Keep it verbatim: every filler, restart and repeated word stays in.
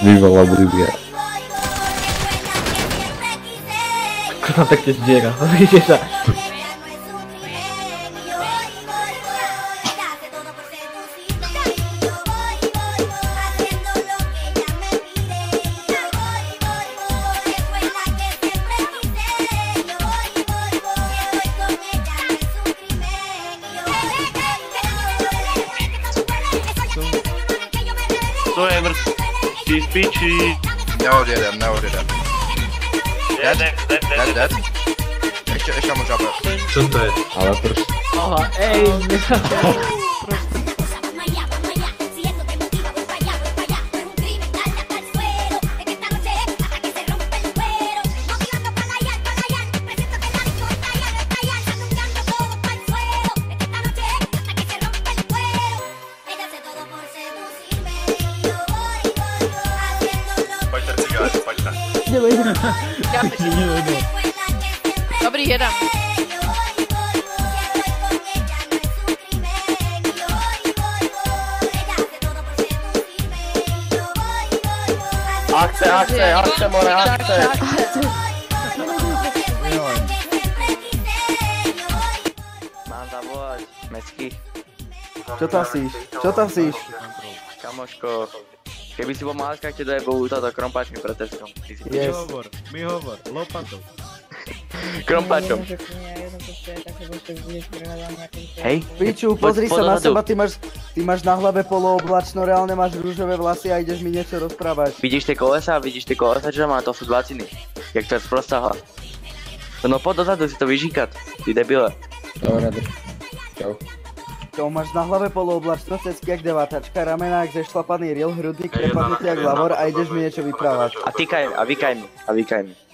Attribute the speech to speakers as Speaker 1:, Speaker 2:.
Speaker 1: Viva la Bolívia.
Speaker 2: Ako tam tak tiež diera, pozrite sa.
Speaker 3: To je vrst. Ty spíči.
Speaker 4: Neodjedem, neodjedem.
Speaker 3: Dead, dead, dead,
Speaker 4: Dead, dead. Ešte, ešte mu žabe.
Speaker 5: Čo to je?
Speaker 1: Ale prš.
Speaker 2: Aha, ej,
Speaker 3: Poďte cigáre, poďte.
Speaker 6: Dobrý, jedem.
Speaker 2: akce, akce, akce, more, akce.
Speaker 7: Mám zavolať mestských.
Speaker 8: Čo tam síš? Čo tam síš?
Speaker 7: Kamoško, keby si bol malá, ti daje Bohu táto krompáčmi pre testom.
Speaker 8: Yes.
Speaker 5: hovor, mi hovor, lopatou.
Speaker 7: Krompáčom. Hej.
Speaker 8: Piču, pozri sa na seba, ty máš, ty máš na hlave polooblačno, reálne máš rúžové vlasy a ideš mi niečo rozprávať.
Speaker 7: Vidíš tie kolesa, vidíš tie kolesa, čo má, to sú dvaciny. Jak to je sprostá hla. No poď dozadu si to vyžíkať, ty debile.
Speaker 1: Dobre, dobre. Čau.
Speaker 8: To máš na hlave polooblačno, cecky jak devátačka, ramená jak zešlapaný riel, hrudník prepadnutý jak lavor a ideš mi niečo vyprávať.
Speaker 7: A tykaj mi, a vykaj mi, a vykaj mi.